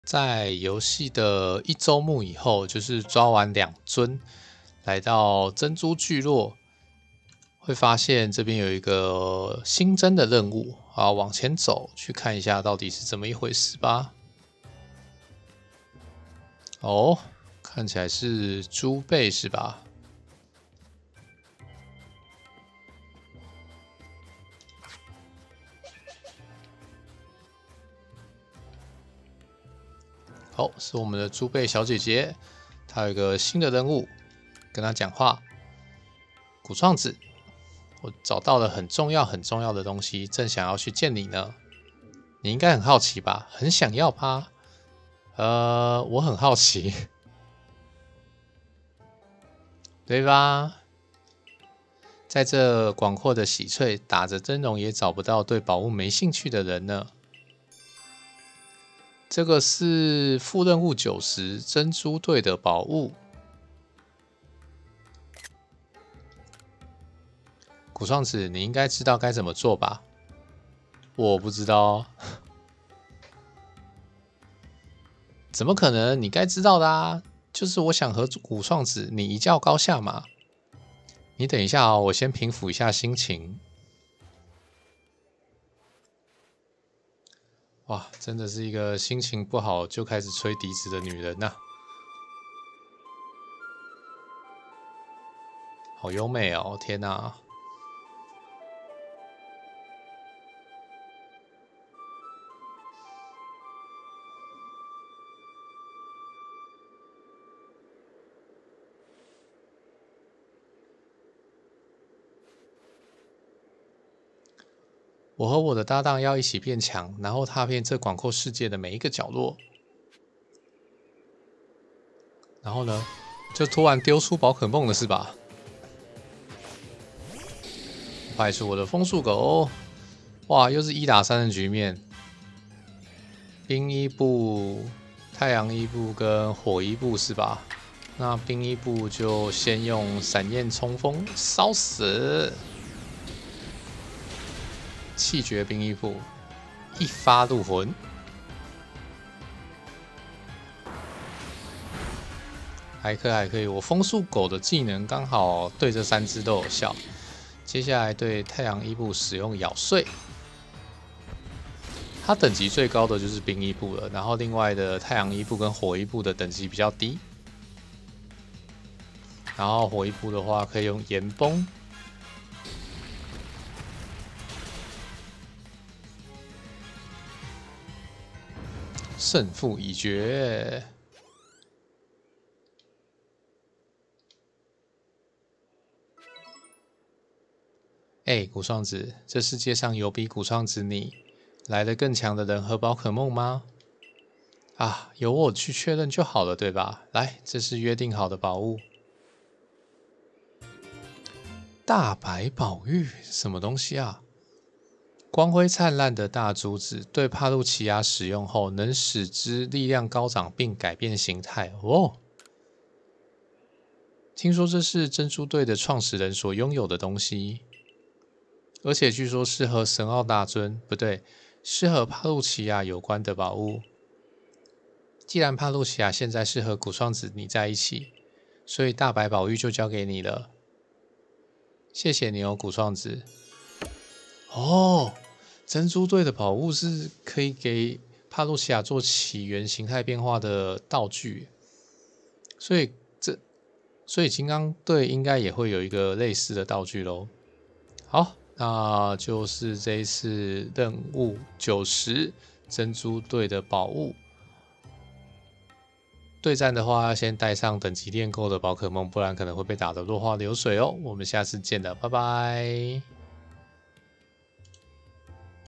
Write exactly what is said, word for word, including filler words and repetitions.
在游戏的一周目以后，就是抓完两尊，来到珍珠聚落，会发现这边有一个新增的任务，好，往前走去看一下到底是怎么一回事吧。哦，看起来是猪背是吧？好，是我们的猪背小姐姐，她有一个新的任务，跟她讲话。古创子，我找到了很重要很重要的东西，正想要去见你呢。你应该很好奇吧？很想要吧？呃，我很好奇，对吧？在这广阔的喜翠，打着真容也找不到对宝物没兴趣的人呢。这个是副任务九十珍珠队的宝物。古创子，你应该知道该怎么做吧？我不知道，怎么可能？你该知道的啊！就是我想和古创子你一较高下嘛。你等一下哦，我先平复一下心情。哇，真的是一个心情不好就开始吹笛子的女人呐、啊，好优美哦！天哪，我和我的搭档要一起变强，然后踏遍这广阔世界的每一个角落。然后呢，就突然丢出宝可梦了是吧？派出我的风速狗，哇，又是一打三的局面。冰伊布、太阳伊布跟火伊布是吧？那冰伊布就先用闪焰冲锋烧死，气绝冰伊布，一发入魂。还可以，还可以。我风速狗的技能刚好对这三只都有效。接下来对太阳伊布使用咬碎，它等级最高的就是冰伊布了，然后另外的太阳伊布跟火伊布的等级比较低。然后火伊布的话可以用岩崩，胜负已决。哎、欸，古创子，这世界上有比古创子你来的更强的人和宝可梦吗？啊，由我去确认就好了，对吧？来，这是约定好的宝物。大白宝玉，什么东西啊？光辉灿烂的大珠子，对帕路奇亚使用后，能使之力量高涨并改变形态。哦，听说这是珍珠队的创始人所拥有的东西。而且据说是和神奥大尊不对，是和帕路奇亚有关的宝物。既然帕路奇亚现在是和古双子你在一起，所以大白宝玉就交给你了。谢谢你哦，古双子。哦，珍珠队的宝物是可以给帕路奇亚做起源形态变化的道具，所以这所以金刚队应该也会有一个类似的道具咯。好。那就是这一次任务九十珍珠队的宝物。对战的话，先带上等级练够的宝可梦，不然可能会被打得落花流水哦。我们下次见了，拜拜。